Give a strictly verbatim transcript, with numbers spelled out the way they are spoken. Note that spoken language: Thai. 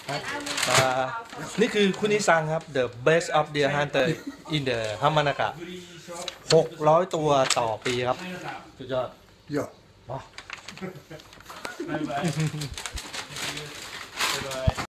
อ่านี่คือคุณนิซังครับ the best of deer hunter in the ฮัมมานะกะหกร้อยตัวต่อปีครับสุดยอดเยอะอ๋อบ๊ายบาย